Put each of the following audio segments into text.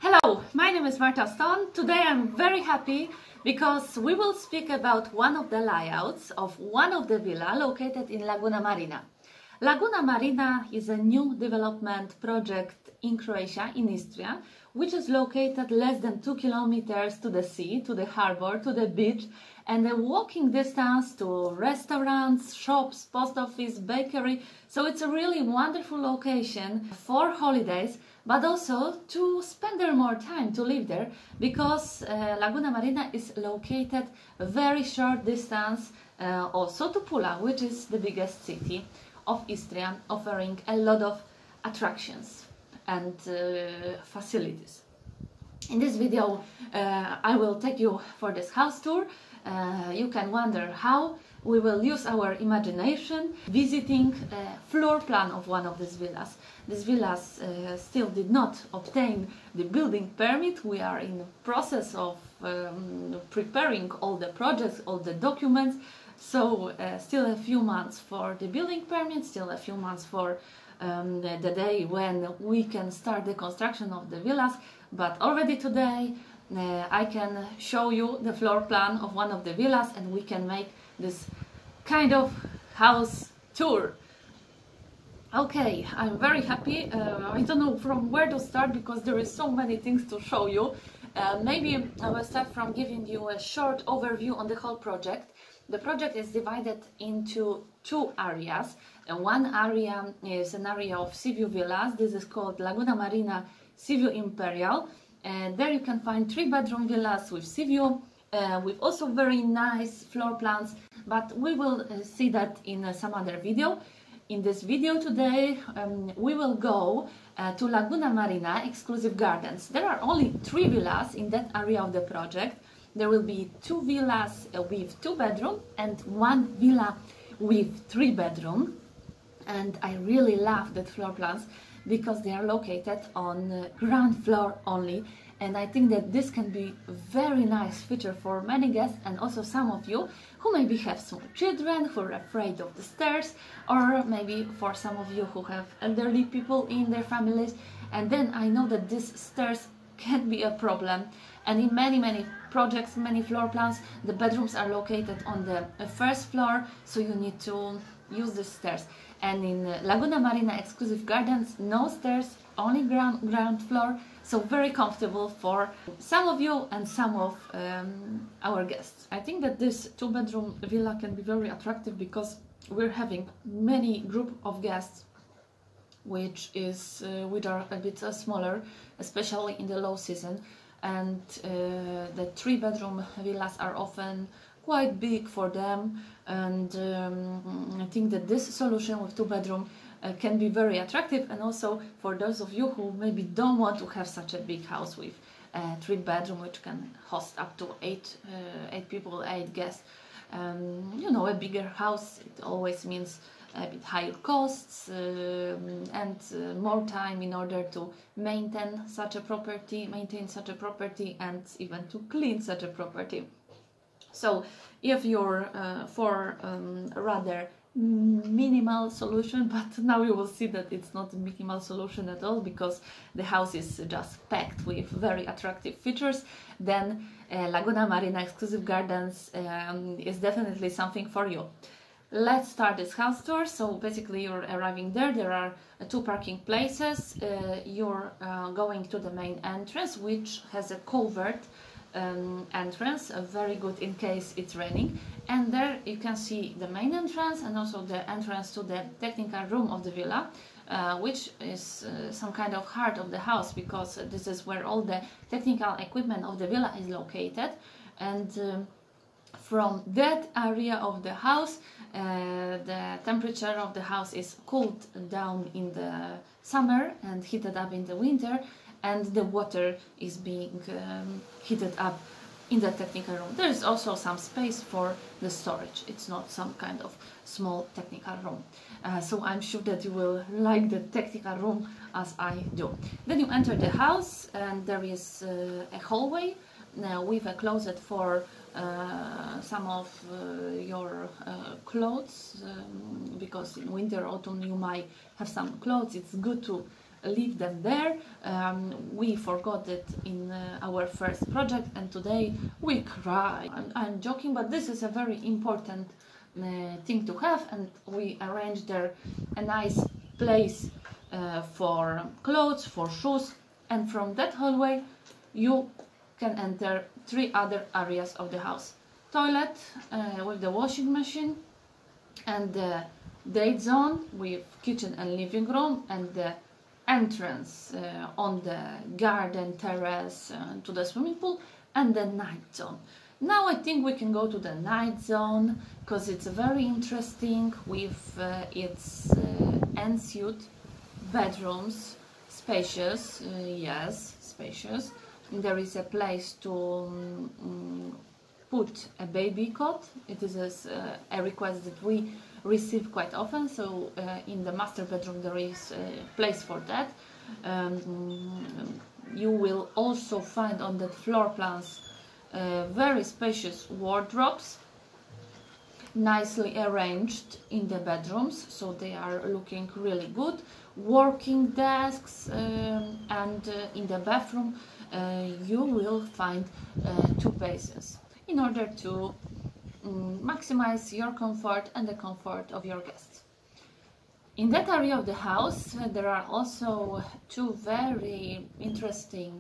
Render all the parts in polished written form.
Hello, my name is Marta Stone. Today I'm very happy because we will speak about one of the layouts of one of the villas located in Laguna Marina. Laguna Marina is a new development project in Croatia, in Istria, which is located less than 2 kilometers to the sea, to the harbor, to the beach, and a walking distance to restaurants, shops, post office, bakery. So it's a really wonderful location for holidays, but also to spend there more time, to live there, because Laguna Marina is located a very short distance also to Pula, which is the biggest city of Istria, offering a lot of attractions and facilities. In this video I will take you for this house tour. You can wonder how we will use our imagination visiting a floor plan of one of these villas. These villas still did not obtain the building permit. We are in the process of preparing all the projects, all the documents. So still a few months for the building permit, still a few months for the day when we can start the construction of the villas. But already today I can show you the floor plan of one of the villas and we can make this kind of house tour. Okay, I'm very happy. I don't know from where to start because there is so many things to show you. Maybe I will start from giving you a short overview on the whole project. The project is divided into two areas. One area is an area of Seaview Villas. This is called Laguna Marina Seaview Imperial. There you can find 3-bedroom villas with sea view, with also very nice floor plans, but we will see that in some other video. In this video today we will go to Laguna Marina Exclusive Gardens. There are only 3 villas in that area of the project. There will be 2 villas with 2-bedroom and 1 villa with 3-bedroom. And I really love that floor plans because they are located on ground floor only. And I think that this can be a very nice feature for many guests and also some of you who maybe have small children who are afraid of the stairs, or maybe for some of you who have elderly people in their families. And then I know that these stairs can be a problem. And in many projects, many floor plans, the bedrooms are located on the first floor, so you need to use the stairs. And in Laguna Marina Exclusive Gardens, no stairs, only ground floor, so very comfortable for some of you and some of our guests. I think that this 2-bedroom villa can be very attractive because we're having many group of guests which are a bit smaller, especially in the low season. And the 3-bedroom villas are often quite big for them, and I think that this solution with 2-bedroom can be very attractive. And also for those of you who maybe don't want to have such a big house with 3-bedroom, which can host up to 8 people, 8 guests. You know, a bigger house, it always means a bit higher costs and more time in order to maintain such a property, and even to clean such a property. So if you're for a rather minimal solution, but now you will see that it's not a minimal solution at all because the house is just packed with very attractive features, then Laguna Marina Exclusive Gardens is definitely something for you. Let's start this house tour. So basically you're arriving there. There are 2 parking places. You're going to the main entrance, which has a covered entrance, very good in case it's raining. And there you can see the main entrance and also the entrance to the technical room of the villa, which is some kind of heart of the house because this is where all the technical equipment of the villa is located. And from that area of the house, the temperature of the house is cooled down in the summer and heated up in the winter, and the water is being heated up in the technical room. There is also some space for the storage. It's not some kind of small technical room. So I'm sure that you will like the technical room as I do. Then you enter the house and there is a hallway with a closet for some of your clothes, because in winter, autumn you might have some clothes. It's good to leave them there. We forgot it in our first project, and today we cry. I'm joking, but this is a very important thing to have, and we arranged there a nice place for clothes, for shoes, and from that hallway you can enter 3 other areas of the house. Toilet with the washing machine, and the date zone with kitchen and living room, and the entrance on the garden terrace to the swimming pool, and the night zone. Now I think we can go to the night zone because it's very interesting with its ensuite bedrooms, spacious, yes, spacious. There is a place to put a baby cot. It is a request that we receive quite often, so in the master bedroom there is a place for that. You will also find on the floor plans very spacious wardrobes, nicely arranged in the bedrooms, so they are looking really good. Working desks, and in the bathroom you will find 2 bases in order to maximize your comfort and the comfort of your guests. In that area of the house there are also 2 very interesting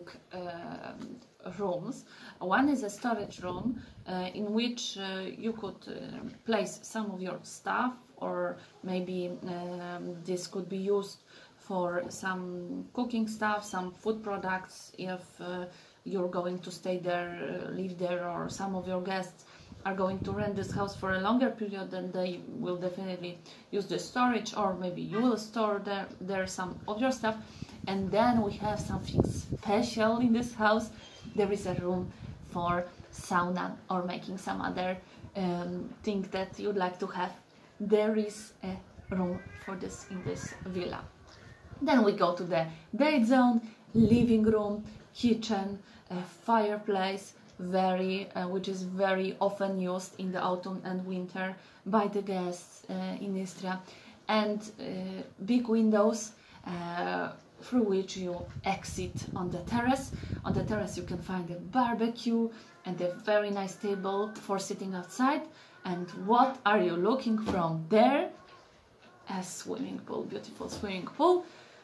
rooms. One is a storage room in which you could place some of your stuff, or maybe this could be used for some cooking stuff, some food products, if you're going to stay there, live there, or some of your guests are going to rent this house for a longer period, then they will definitely use the storage, or maybe you will store there some of your stuff. And then we have something special in this house. There is a room for sauna or making some other thing that you'd like to have. There is a room for this in this villa. Then we go to the date zone, living room, kitchen, fireplace, which is very often used in the autumn and winter by the guests in Istria, and big windows through which you exit on the terrace. On the terrace you can find a barbecue and a very nice table for sitting outside. And what are you looking from there? A swimming pool, beautiful swimming pool.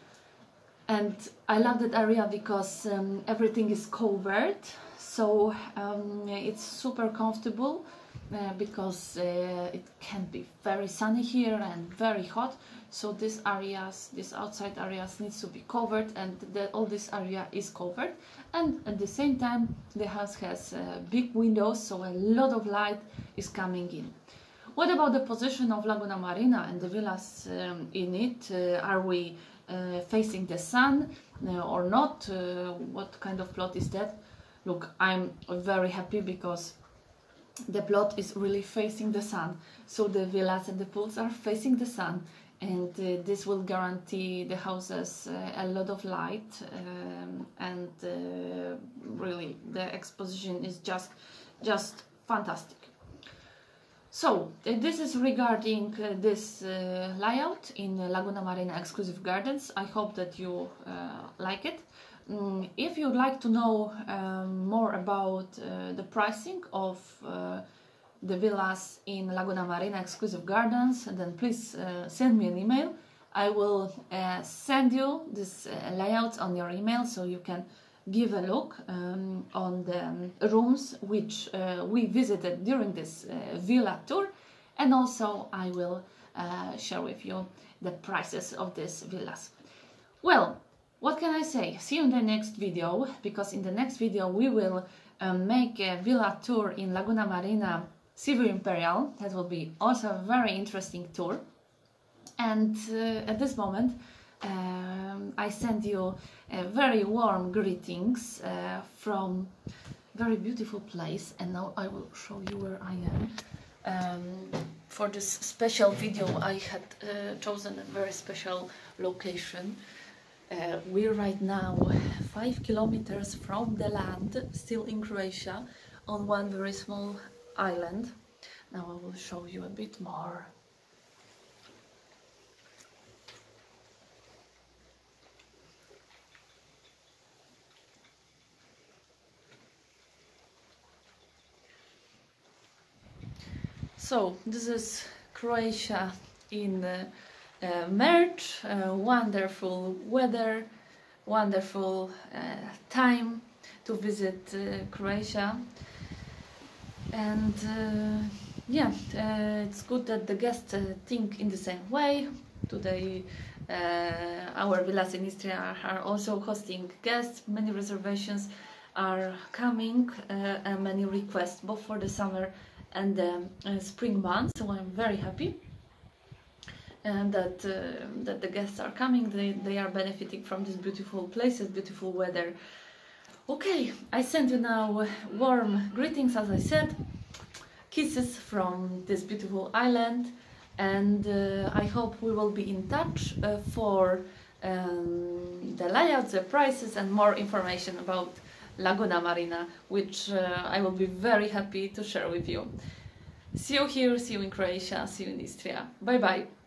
And I love that area because everything is covered, so it's super comfortable because it can be very sunny here and very hot. So these outside areas needs to be covered, and all this area is covered. And at the same time the house has big windows, so a lot of light is coming in. What about the position of Laguna Marina and the villas in it? Are we facing the sun or not? What kind of plot is that? Look, I'm very happy because the plot is really facing the sun, so the villas and the pools are facing the sun, and this will guarantee the houses a lot of light, and really the exposition is just fantastic. So this is regarding this layout in Laguna Marina Exclusive Gardens. I hope that you like it. If you'd like to know more about the pricing of the villas in Laguna Marina Exclusive Gardens, then please send me an email. I will send you this layout on your email, so you can give a look on the rooms which we visited during this villa tour, and also I will share with you the prices of these villas. Well, what can I say? See you in the next video, because in the next video we will make a villa tour in Laguna Marina Sea-View Imperial. That will be also a very interesting tour. And at this moment I send you very warm greetings from very beautiful place, and now I will show you where I am. For this special video I had chosen a very special location. We're right now 5 kilometers from the land, still in Croatia, on one very small island. Now I will show you a bit more. So this is Croatia in March. Wonderful weather, wonderful time to visit Croatia, and yeah, it's good that the guests think in the same way. Today our villas in Istria are also hosting guests. Many reservations are coming and many requests both for the summer and the spring months, so I'm very happy and that the guests are coming. They are benefiting from these beautiful places, beautiful weather. Okay, I send you now warm greetings, as I said, kisses from this beautiful island, and I hope we will be in touch for the layouts, the prices, and more information about Laguna Marina, which I will be very happy to share with you. See you here, see you in Croatia, see you in Istria. Bye bye.